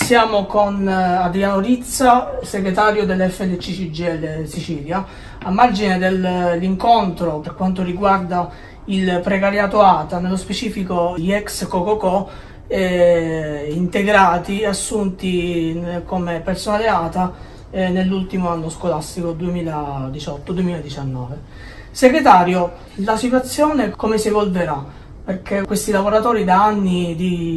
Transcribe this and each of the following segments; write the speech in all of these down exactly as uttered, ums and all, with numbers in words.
Siamo con Adriano Rizza, segretario dell'F L C C G I L Sicilia, a margine dell'incontro per quanto riguarda il precariato A T A, nello specifico gli ex Co.Co.Co. Eh, integrati, assunti come personale A T A eh, nell'ultimo anno scolastico duemiladiciotto duemiladiciannove. Segretario, la situazione come si evolverà? Perché questi lavoratori da anni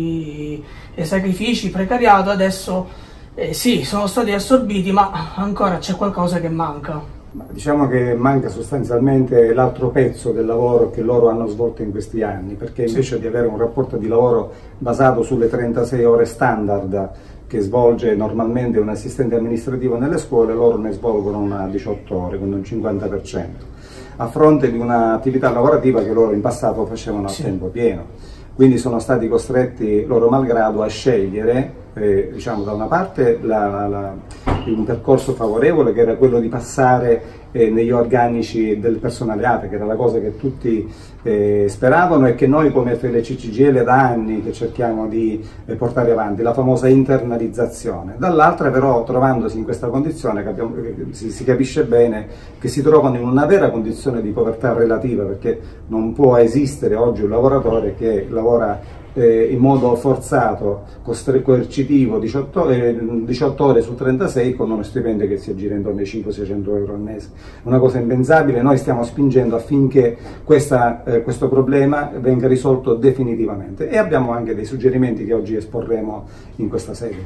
di sacrifici, precariato, adesso eh, sì, sono stati assorbiti, ma ancora c'è qualcosa che manca. Diciamo che manca sostanzialmente l'altro pezzo del lavoro che loro hanno svolto in questi anni, perché invece di avere un rapporto di lavoro basato sulle trentasei ore standard che svolge normalmente un assistente amministrativo nelle scuole, loro ne svolgono una diciotto ore, quindi un cinquanta per cento, a fronte di un'attività lavorativa che loro in passato facevano a sì. tempo pieno. Quindi sono stati costretti, loro malgrado, a scegliere, eh, diciamo, da una parte la, la, la, un percorso favorevole, che era quello di passare eh, negli organici del personale A T A, che era la cosa che tutti eh, speravano e che noi come F L C C G I L da anni che cerchiamo di eh, portare avanti, la famosa internalizzazione. Dall'altra però, trovandosi in questa condizione, che abbiamo, che si, si capisce bene che si trovano in una vera condizione di povertà relativa, perché non può esistere oggi un lavoratore che lavora Eh, in modo forzato, coercitivo, diciotto, eh, diciotto ore su trentasei con uno stipendio che si aggira intorno ai cinquecento seicento euro al mese. Una cosa impensabile. Noi stiamo spingendo affinché questa, eh, questo problema venga risolto definitivamente e abbiamo anche dei suggerimenti che oggi esporremo in questa sede.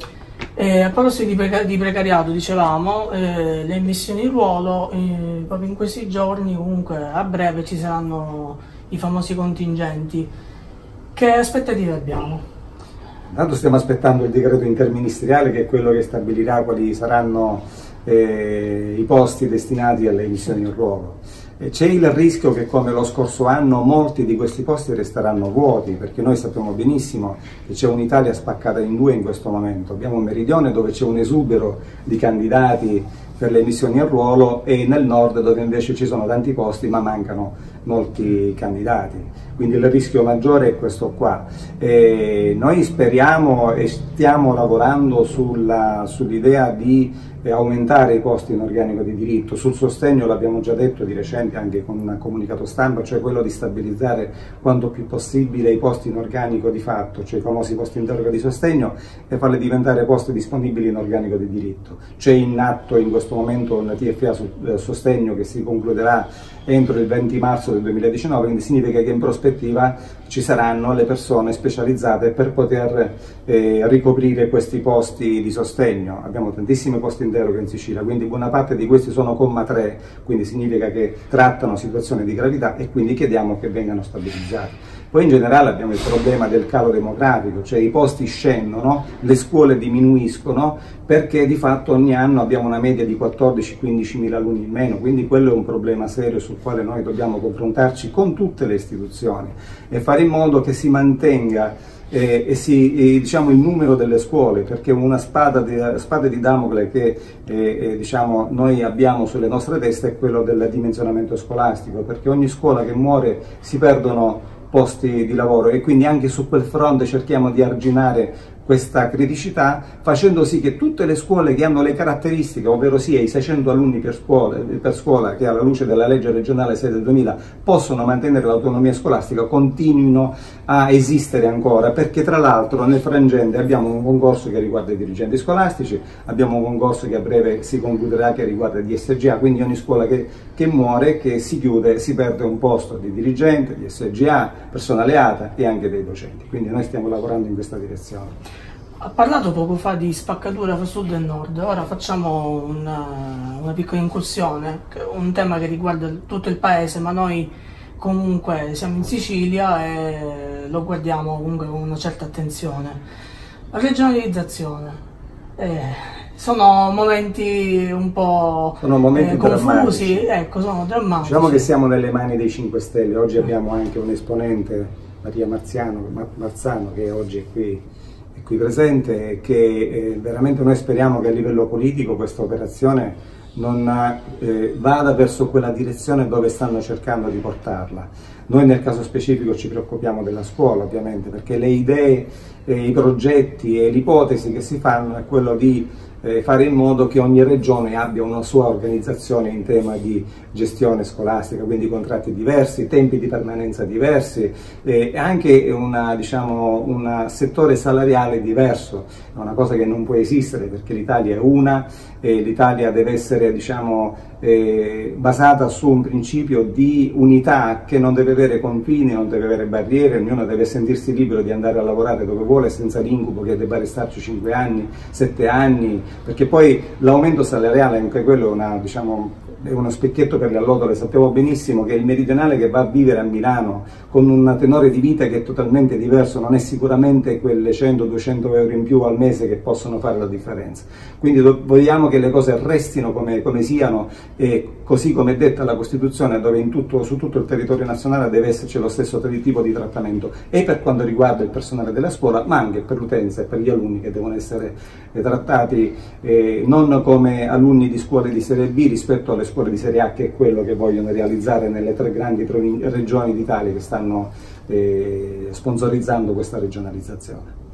Eh, a proposito di, preca di precariato, dicevamo, eh, le immissioni in ruolo, eh, proprio in questi giorni, comunque a breve ci saranno i famosi contingenti. Che aspettative abbiamo? Intanto stiamo aspettando il decreto interministeriale, che è quello che stabilirà quali saranno eh, i posti destinati alle immissioni in ruolo. C'è il rischio che, come lo scorso anno, molti di questi posti resteranno vuoti, perché noi sappiamo benissimo che c'è un'Italia spaccata in due in questo momento. Abbiamo un meridione dove c'è un esubero di candidati per le immissioni in ruolo e nel nord dove invece ci sono tanti posti ma mancano molti candidati. Quindi il rischio maggiore è questo qua. E noi speriamo e stiamo lavorando sull'idea sull di aumentare i posti in organico di diritto. Sul sostegno l'abbiamo già detto di recente anche con un comunicato stampa, cioè quello di stabilizzare quanto più possibile i posti in organico di fatto, cioè i famosi posti in deroga di sostegno, e farli diventare posti disponibili in organico di diritto. C'è in atto in questo momento un T F A su eh, sostegno che si concluderà entro il venti marzo del duemiladiciannove, quindi significa che in prospettiva ci saranno le persone specializzate per poter eh, ricoprire questi posti di sostegno. Abbiamo tantissimi posti in deroga in Sicilia, quindi buona parte di questi sono comma tre, quindi significa che trattano situazioni di gravità e quindi chiediamo che vengano stabilizzati. Poi in generale abbiamo il problema del calo demografico, cioè i posti scendono, le scuole diminuiscono, perché di fatto ogni anno abbiamo una media di quattordici quindici mila alunni in meno, quindi quello è un problema serio sul quale noi dobbiamo confrontarci con tutte le istituzioni e fare in modo che si mantenga eh, e si, eh, diciamo, il numero delle scuole, perché una spada di, spada di Damocle che eh, eh, diciamo, noi abbiamo sulle nostre teste è quello del dimensionamento scolastico, perché ogni scuola che muore si perdono posti di lavoro e quindi anche su quel fronte cerchiamo di arginare questa criticità, facendo sì che tutte le scuole che hanno le caratteristiche, ovvero sia i seicento alunni per scuola, per scuola che alla luce della legge regionale sei del duemila possono mantenere l'autonomia scolastica, continuino a esistere ancora, perché tra l'altro nel frangente abbiamo un concorso che riguarda i dirigenti scolastici, abbiamo un concorso che a breve si concluderà che riguarda gli S G A, quindi ogni scuola che, che muore, che si chiude, si perde un posto di dirigente, di S G A, personale A T A e anche dei docenti, quindi noi stiamo lavorando in questa direzione. Ha parlato poco fa di spaccatura fra sud e nord, ora facciamo una, una piccola incursione, un tema che riguarda tutto il paese, ma noi comunque siamo in Sicilia e lo guardiamo comunque con una certa attenzione. La regionalizzazione, eh, sono momenti un po' sono momenti eh, confusi, drammatici. Ecco, sono drammatici. Diciamo che siamo nelle mani dei cinque Stelle, oggi abbiamo anche un esponente, Maria Marziano, Marzano, che oggi è qui qui presente, che eh, veramente noi speriamo che a livello politico questa operazione non eh, vada verso quella direzione dove stanno cercando di portarla. Noi nel caso specifico ci preoccupiamo della scuola, ovviamente, perché le idee, eh, i progetti e l'ipotesi che si fanno è quello di eh, fare in modo che ogni regione abbia una sua organizzazione in tema di gestione scolastica, quindi contratti diversi, tempi di permanenza diversi e eh, anche una, diciamo, un settore salariale diverso. È una cosa che non può esistere perché l'Italia è una e l'Italia deve essere, diciamo, eh, basata su un principio di unità che non deve avere confini, non deve avere barriere, ognuno deve sentirsi libero di andare a lavorare dove vuole senza l'incubo che debba restarci cinque anni, sette anni, perché poi l'aumento salariale, anche quello è una, diciamo, è uno specchietto per le allodole. Sappiamo benissimo che il meridionale che va a vivere a Milano con un tenore di vita che è totalmente diverso non è sicuramente quelle cento duecento euro in più al mese che possono fare la differenza. Quindi vogliamo che le cose restino come, come siano e così come è detta la Costituzione, dove in tutto, su tutto il territorio nazionale deve esserci lo stesso tipo di trattamento e per quanto riguarda il personale della scuola, ma anche per l'utenza e per gli alunni che devono essere eh, trattati eh, non come alunni di scuole di serie B rispetto alle scuole di serie A, che è quello che vogliono realizzare nelle tre grandi regioni d'Italia che stanno eh, sponsorizzando questa regionalizzazione.